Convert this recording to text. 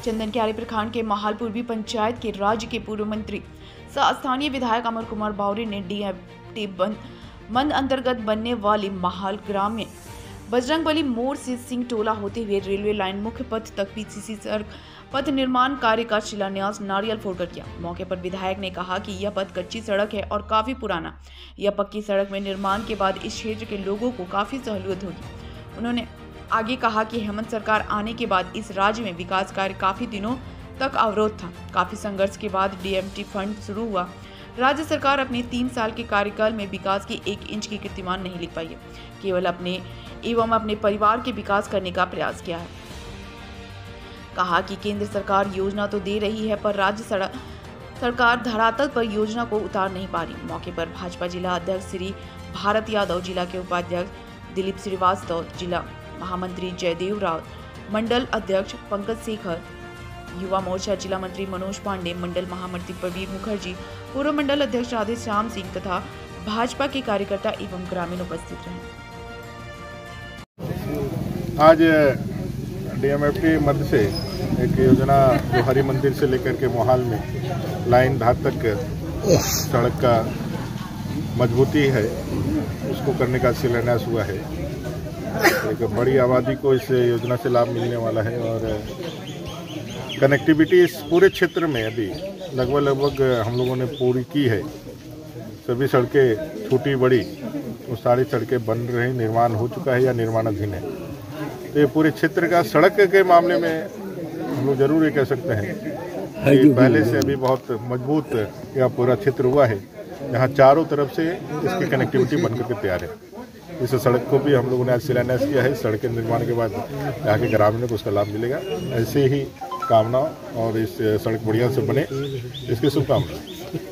चंदन क्यारी प्रखंड के महाल पूर्वी पंचायत के राज्य के पूर्व मंत्री सह स्थानीय विधायक अमर कुमार बावरी ने डीएमटी मंद अंतर्गत बनने वाली महाल ग्राम में बजरंगबली मोड़ से सिंह टोला होते हुए रेलवे लाइन मुख्य पथ तक पीसीसी सड़क पथ निर्माण कार्य का शिलान्यास नारियल फोड़कर किया। मौके पर विधायक ने कहा कि यह पथ कच्ची सड़क है और काफी पुराना। यह पक्की सड़क में निर्माण के बाद इस क्षेत्र के लोगों को काफी सहूलियत होगी। उन्होंने आगे कहा कि हेमंत सरकार आने के बाद इस राज्य में विकास कार्य काफी दिनों तक अवरोध था। काफी संघर्ष के बाद डीएमटी फंड शुरू हुआ। राज्य सरकार अपने 3 साल के कार्यकाल में विकास की 1 इंच की कीर्तिमान नहीं लिख पाई है, केवल अपने परिवार के विकास करने का प्रयास किया है। कहा कि केंद्र सरकार योजना तो दे रही है पर राज्य सरकार धरातल पर योजना को उतार नहीं पा रही। मौके पर भाजपा जिला अध्यक्ष श्री भारत यादव, जिला के उपाध्यक्ष दिलीप श्रीवास्तव, जिला महामंत्री जयदेव राव, मंडल अध्यक्ष पंकज शेखर, युवा मोर्चा जिला मंत्री मनोज पांडे, मंडल महामंत्री प्रवीण मुखर्जी, पूर्व मंडल अध्यक्ष राधे श्याम सिंह तथा भाजपा के कार्यकर्ता एवं ग्रामीण उपस्थित रहे। आज डीएमएफटी मध्य से एक योजना जो हरि मंदिर से लेकर के मोहाल में लाइन धार तक सड़क का मजबूती है, उसको करने का शिलान्यास हुआ है। एक बड़ी आबादी को इस योजना से लाभ मिलने वाला है और कनेक्टिविटी इस पूरे क्षेत्र में अभी लगभग हम लोगों ने पूरी की है। सभी सड़कें छोटी बड़ी वो सारी सड़कें बन रही, निर्माण हो चुका है या निर्माणाधीन है। तो ये पूरे क्षेत्र का सड़क के मामले में हम लोग जरूर ये कह सकते हैं कि पहले से अभी बहुत मजबूत यह पूरा क्षेत्र हुआ है, जहाँ चारों तरफ से इसकी कनेक्टिविटी बनकर के तैयार है। इस सड़क को भी हम लोगों ने आज शिलान्यास किया है। सड़क के निर्माण के बाद यहाँ के ग्रामीणों को उसका लाभ मिलेगा। ऐसे ही कामना और इस सड़क बढ़िया से बने, इसकी शुभकामनाएं।